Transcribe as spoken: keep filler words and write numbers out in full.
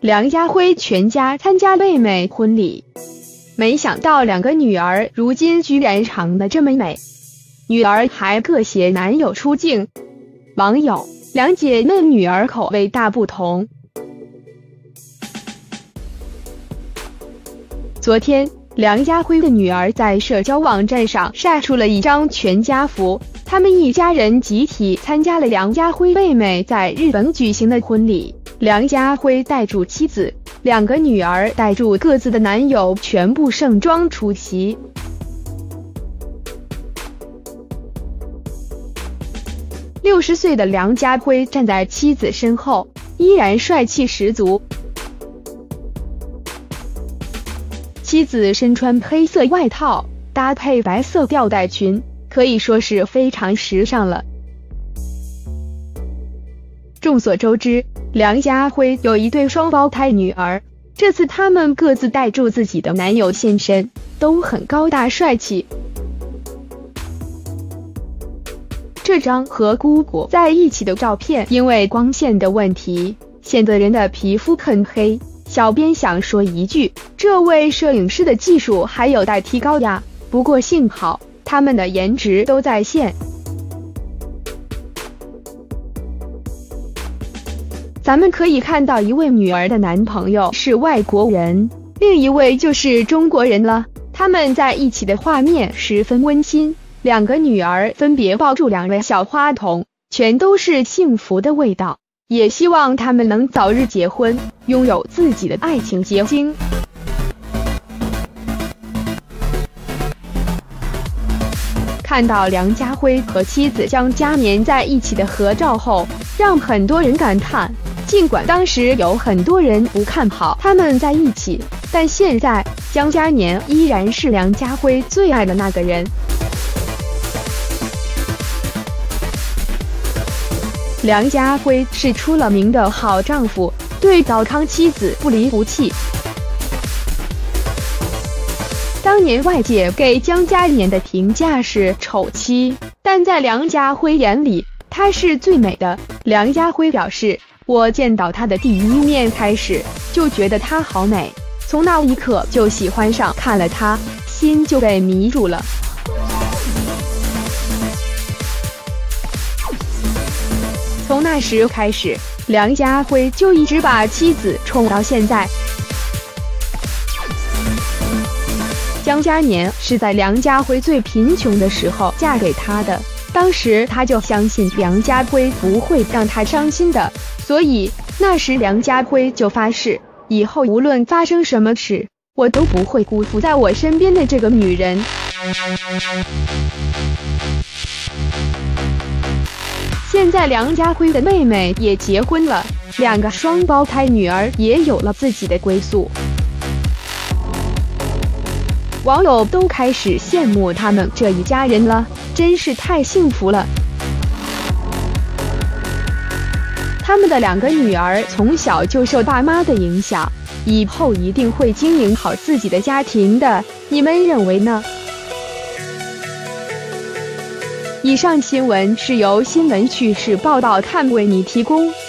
梁家辉全家参加妹妹婚礼，没想到两个女儿如今居然长得这么美，女儿还各携男友出镜。网友：两姐妹女儿口味大不同。昨天，梁家辉的女儿在社交网站上晒出了一张全家福，他们一家人集体参加了梁家辉妹妹在日本举行的婚礼。梁家辉带住妻子，两个女儿带住各自的男友，全部盛装出席。六十岁的梁家辉站在妻子身后，依然帅气十足。妻子身穿黑色外套，搭配白色吊带裙，可以说是非常时尚了。众所周知，梁家辉有一对双胞胎女儿，这次他们各自带住自己的男友现身，都很高大帅气。这张和姑姑在一起的照片，因为光线的问题，显得人的皮肤很黑。小编想说一句，这位摄影师的技术还有待提高呀。不过幸好，他们的颜值都在线。咱们可以看到，一位女儿的男朋友是外国人，另一位就是中国人了。他们在一起的画面十分温馨，两个女儿分别抱住两位小花童，全都是幸福的味道。也希望他们能早日结婚，拥有自己的爱情结晶。看到梁家辉和妻子江嘉年在一起的合照后，让很多人感叹，尽管当时有很多人不看好他们在一起，但现在江嘉年依然是梁家辉最爱的那个人。梁家辉是出了名的好丈夫，对糟糠妻子不离不弃。当年外界给江嘉年的评价是丑妻，但在梁家辉眼里，她是最美的。梁家辉表示，我见到她的第一面开始，就觉得她好美，从那一刻就喜欢上，看了她，心就被迷住了。从那时开始，梁家辉就一直把妻子宠到现在。江嘉年是在梁家辉最贫穷的时候嫁给他的，当时他就相信梁家辉不会让他伤心的，所以那时梁家辉就发誓，以后无论发生什么事，我都不会辜负在我身边的这个女人。现在梁家辉的妹妹也结婚了，两个双胞胎女儿也有了自己的归宿。网友都开始羡慕他们这一家人了，真是太幸福了。他们的两个女儿从小就受爸妈的影响，以后一定会经营好自己的家庭的，你们认为呢？以上新闻是由新闻趣事报道看为你提供。